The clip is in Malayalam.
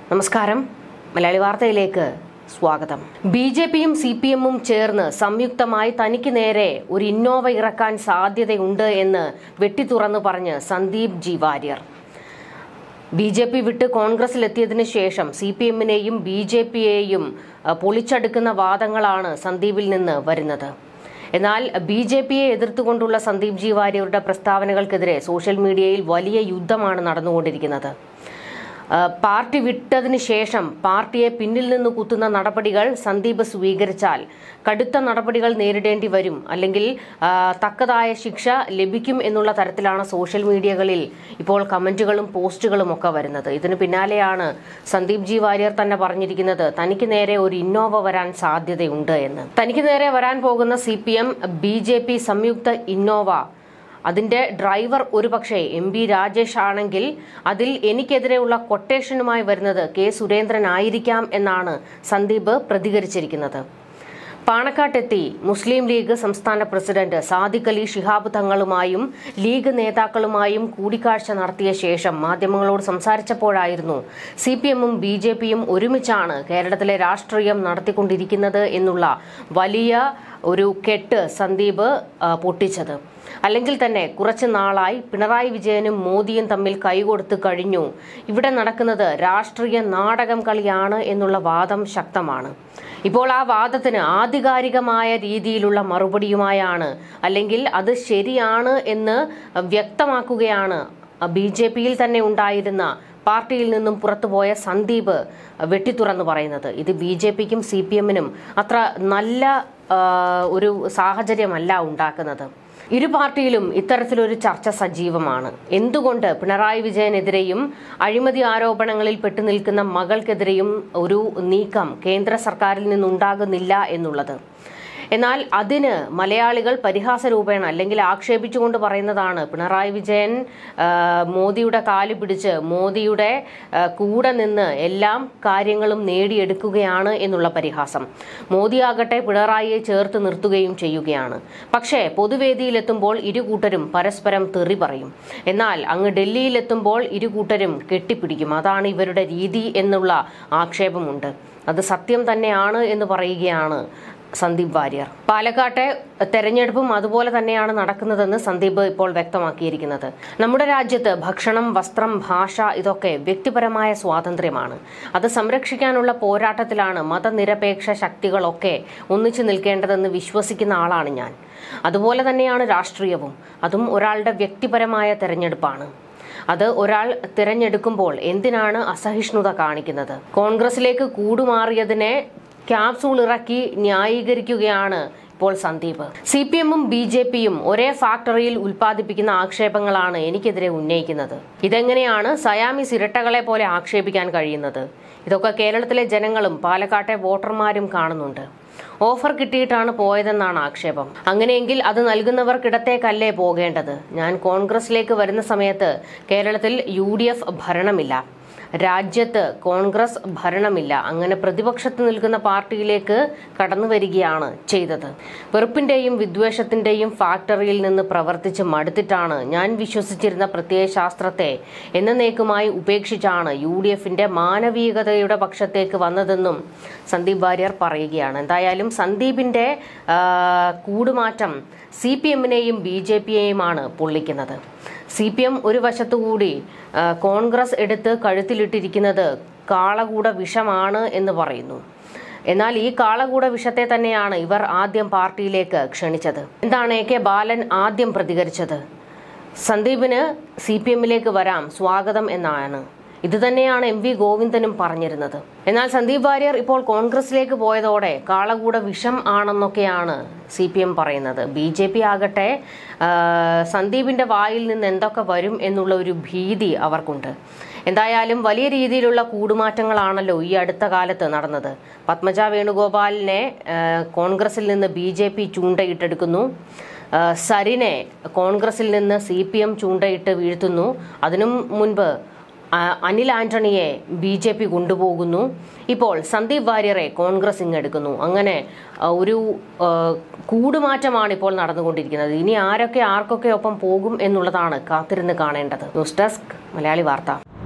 നമസ്കാരം. മലയാളി വാർത്തയിലേക്ക് സ്വാഗതം. ബിജെപിയും സിപിഎമ്മും ചേർന്ന് സംയുക്തമായി തനിക്ക് നേരെ ഒരു ഇന്നോവ ഇറക്കാൻ സാധ്യതയുണ്ട് എന്ന് വെട്ടിത്തുറന്നു പറഞ്ഞ് സന്ദീപ് ജി വാര്യർ. ബിജെപി വിട്ട് കോൺഗ്രസിലെത്തിയതിനു ശേഷം സിപിഎമ്മിനെയും ബിജെപിയെയും പൊളിച്ചടുക്കുന്ന വാദങ്ങളാണ് സന്ദീപിൽ നിന്ന് വരുന്നത്. എന്നാൽ ബിജെപിയെ എതിർത്തുകൊണ്ടുള്ള സന്ദീപ് ജി വാര്യരുടെ പ്രസ്താവനകൾക്കെതിരെ സോഷ്യൽ മീഡിയയിൽ വലിയ യുദ്ധമാണ് നടന്നുകൊണ്ടിരിക്കുന്നത്. പാർട്ടി വിട്ടതിന് ശേഷം പാർട്ടിയെ പിന്നിൽ നിന്ന് കുത്തുന്ന നടപടികൾ സന്ദീപ് സ്വീകരിച്ചാൽ കടുത്ത നടപടികൾ നേരിടേണ്ടി വരും, അല്ലെങ്കിൽ തക്കതായ ശിക്ഷ ലഭിക്കും എന്നുള്ള തരത്തിലാണ് സോഷ്യൽ മീഡിയകളിൽ ഇപ്പോൾ കമന്റുകളും പോസ്റ്റുകളും ഒക്കെ വരുന്നത്. ഇതിന് പിന്നാലെയാണ് സന്ദീപ് ജി വാര്യർ തന്നെ പറഞ്ഞിരിക്കുന്നത് തനിക്ക് നേരെ ഒരു ഇന്നോവ വരാൻ സാധ്യതയുണ്ട് എന്ന്. തനിക്ക് നേരെ വരാൻ പോകുന്ന സിപിഎം ബിജെപി സംയുക്ത ഇന്നോവ, അതിന്റെ ഡ്രൈവർ ഒരുപക്ഷെ MP രാജേഷ് ആണെങ്കിൽ അതിൽ എനിക്കെതിരെയുള്ള കൊട്ടേഷനുമായി വരുന്നത് K സുരേന്ദ്രൻ ആയിരിക്കാം എന്നാണ് സന്ദീപ് പ്രതികരിച്ചിരിക്കുന്നത്. പാണക്കാട്ടെത്തി മുസ്ലിം ലീഗ് സംസ്ഥാന പ്രസിഡന്റ് സാദിഖ് അലി ശിഹാബ് തങ്ങളുമായും ലീഗ് നേതാക്കളുമായും കൂടിക്കാഴ്ച നടത്തിയ ശേഷം മാധ്യമങ്ങളോട് സംസാരിച്ചപ്പോഴായിരുന്നു സിപിഎമ്മും ബിജെപിയും ഒരുമിച്ചാണ് കേരളത്തിലെ രാഷ്ട്രീയം നടത്തിക്കൊണ്ടിരിക്കുന്നത് എന്നുള്ള വലിയ ഒരു കെട്ട് സന്ദീപ് പൊട്ടിച്ചത്. അല്ലെങ്കിൽ തന്നെ കുറച്ചു നാളായി പിണറായി വിജയനും മോദിയും തമ്മിൽ കൈകൊടുത്തു കഴിഞ്ഞു, ഇവിടെ നടക്കുന്നത് രാഷ്ട്രീയ നാടകം കളിയാണ് എന്നുള്ള വാദം ശക്തമാണ്. ഇപ്പോൾ ആ വാദത്തിന് ആധികാരികമായ രീതിയിലുള്ള മറുപടിയുമായാണ്, അല്ലെങ്കിൽ അത് ശരിയാണ് എന്ന് വ്യക്തമാക്കുകയാണ് ബിജെപിയിൽ തന്നെ ഉണ്ടായിരുന്ന പാർട്ടിയിൽ നിന്നും പുറത്തുപോയ സന്ദീപ് വെട്ടിത്തുറന്ന് പറയുന്നത്. ഇത് ബിജെപിക്കും സിപിഎമ്മിനും അത്ര നല്ല ഒരു സാഹചര്യമല്ല ഉണ്ടാക്കുന്നത്. ഇരു പാർട്ടിയിലും ഇത്തരത്തിലൊരു ചർച്ച സജീവമാണ്. എന്തുകൊണ്ട് പിണറായി വിജയനെതിരെയും അഴിമതി ആരോപണങ്ങളിൽ പെട്ടുനിൽക്കുന്ന മകൾക്കെതിരെയും ഒരു നീക്കം കേന്ദ്ര സർക്കാരിൽ നിന്നുണ്ടാകുന്നില്ല എന്നുള്ളത്. എന്നാൽ അതിന് മലയാളികൾ പരിഹാസ രൂപേണ അല്ലെങ്കിൽ ആക്ഷേപിച്ചുകൊണ്ട് പറയുന്നതാണ് പിണറായി വിജയൻ മോദിയുടെ കാല് പിടിച്ച് മോദിയുടെ കൂടെ നിന്ന് എല്ലാം കാര്യങ്ങളും നേടിയെടുക്കുകയാണ് എന്നുള്ള പരിഹാസം. മോദിയാകട്ടെ പിണറായിയെ ചേർത്ത് നിർത്തുകയും ചെയ്യുകയാണ്. പക്ഷേ പൊതുവേദിയിലെത്തുമ്പോൾ ഇരുകൂട്ടരും പരസ്പരം തെറി പറയും. എന്നാൽ അങ്ങ് ഡൽഹിയിലെത്തുമ്പോൾ ഇരുകൂട്ടരും കെട്ടിപ്പിടിക്കും. അതാണ് ഇവരുടെ രീതി എന്നുള്ള ആക്ഷേപമുണ്ട്. അത് സത്യം തന്നെയാണ് എന്ന് പറയുകയാണ് സന്ദീപ് വാര്യർ. പാലക്കാട്ടെ തെരഞ്ഞെടുപ്പും അതുപോലെ തന്നെയാണ് നടക്കുന്നതെന്ന് സന്ദീപ് ഇപ്പോൾ വ്യക്തമാക്കിയിരിക്കുന്നത്. നമ്മുടെ രാജ്യത്ത് ഭക്ഷണം, വസ്ത്രം, ഭാഷ ഇതൊക്കെ വ്യക്തിപരമായ സ്വാതന്ത്ര്യമാണ്. അത് സംരക്ഷിക്കാനുള്ള പോരാട്ടത്തിലാണ് മതനിരപേക്ഷ ശക്തികളൊക്കെ ഒന്നിച്ചു നിൽക്കേണ്ടതെന്ന് വിശ്വസിക്കുന്ന ആളാണ് ഞാൻ. അതുപോലെ തന്നെയാണ് രാഷ്ട്രീയവും. അതും ഒരാളുടെ വ്യക്തിപരമായ തെരഞ്ഞെടുപ്പാണ്. അത് ഒരാൾ തിരഞ്ഞെടുക്കുമ്പോൾ എന്തിനാണ് അസഹിഷ്ണുത കാണിക്കുന്നത്? കോൺഗ്രസിലേക്ക് കൂടുമാറിയതിനെ ക്യാപ്സൂൾ ഇറക്കി ന്യായീകരിക്കുകയാണ് ഇപ്പോൾ സന്ദീപ്. സിപിഎമ്മും ബിജെപിയും ഒരേ ഫാക്ടറിയിൽ ഉൽപ്പാദിപ്പിക്കുന്ന ആക്ഷേപങ്ങളാണ് എനിക്കെതിരെ ഉന്നയിക്കുന്നത്. ഇതെങ്ങനെയാണ് സയാമീസ് ഇരട്ടകളെ പോലെ ആക്ഷേപിക്കാൻ കഴിയുന്നത്? ഇതൊക്കെ കേരളത്തിലെ ജനങ്ങളും പാലക്കാട്ടെ വോട്ടർമാരും കാണുന്നുണ്ട്. ഓഫർ കിട്ടിയിട്ടാണ് പോയതെന്നാണ് ആക്ഷേപം. അങ്ങനെയെങ്കിൽ അത് നൽകുന്നവർക്കിടത്തേക്കല്ലേ പോകേണ്ടത്? ഞാൻ കോൺഗ്രസിലേക്ക് വരുന്ന സമയത്ത് കേരളത്തിൽ UDF ഭരണമില്ല, രാജ്യത്ത് കോൺഗ്രസ് ഭരണമില്ല. അങ്ങനെ പ്രതിപക്ഷത്ത് നിൽക്കുന്ന പാർട്ടിയിലേക്ക് കടന്നു വരികയാണ് ചെയ്തത്. വെറുപ്പിന്റെയും വിദ്വേഷത്തിന്റെയും ഫാക്ടറിയിൽ നിന്ന് പ്രവർത്തിച്ച് മടുത്തിട്ടാണ് ഞാൻ വിശ്വസിച്ചിരുന്ന പ്രത്യയശാസ്ത്രത്തെ എന്നേക്കുമായി ഉപേക്ഷിച്ചാണ് UDFന്റെ മാനവികതയുടെ പക്ഷത്തേക്ക് വന്നതെന്നും സന്ദീപ് വാര്യർ പറയുകയാണ്. എന്തായാലും സന്ദീപിന്റെ കൂടുമാറ്റം സിപിഎമ്മിനെയും ബിജെപിയെയുമാണ് പൊള്ളിക്കുന്നത്. സിപിഎം ഒരു വശത്തുകൂടി കോൺഗ്രസ് എടുത്ത് കഴുത്തിലിട്ടിരിക്കുന്നത് കാളകൂട വിഷമാണ് എന്ന് പറയുന്നു. എന്നാൽ ഈ കാളകൂട വിഷത്തെ തന്നെയാണ് ഇവർ ആദ്യം പാർട്ടിയിലേക്ക് ക്ഷണിച്ചത്. എന്താണ് AK ബാലൻ ആദ്യം പ്രതികരിച്ചത്? സന്ദീപിന് സിപിഎമ്മിലേക്ക് വരാം, സ്വാഗതം എന്നാണ്. ഇത് തന്നെയാണ് MV ഗോവിന്ദനും പറഞ്ഞിരുന്നത്. എന്നാൽ സന്ദീപ് വാര്യർ ഇപ്പോൾ കോൺഗ്രസിലേക്ക് പോയതോടെ കാളകൂട വിഷം ആണെന്നൊക്കെയാണ് CPM പറയുന്നത്. BJP ആകട്ടെ സന്ദീപിന്റെ വായിൽ നിന്ന് എന്തൊക്കെ വരും എന്നുള്ള ഒരു ഭീതി അവർക്കുണ്ട്. എന്തായാലും വലിയ രീതിയിലുള്ള കൂടുമാറ്റങ്ങളാണല്ലോ ഈ അടുത്ത കാലത്ത് നടന്നത്. പത്മജ വേണുഗോപാലിനെ കോൺഗ്രസിൽ നിന്ന് BJP ചൂണ്ടയിട്ടെടുക്കുന്നു. സരിനെ കോൺഗ്രസിൽ നിന്ന് CPM ചൂണ്ടയിട്ട് വീഴ്ത്തുന്നു. അതിനും മുൻപ് അനിൽ ആന്റണിയെ BJP കൊണ്ടുപോകുന്നു. ഇപ്പോൾ സന്ദീപ് വാര്യരെ കോൺഗ്രസ് ഇങ്ങെടുക്കുന്നു. അങ്ങനെ ഒരു കൂടുമാറ്റമാണ് ഇപ്പോൾ നടന്നുകൊണ്ടിരിക്കുന്നത്. ഇനി ആരൊക്കെ ആർക്കൊക്കെ ഒപ്പം പോകും എന്നുള്ളതാണ് കാത്തിരുന്ന് കാണേണ്ടത്. ന്യൂസ് ഡെസ്ക് മലയാളി വാർത്ത.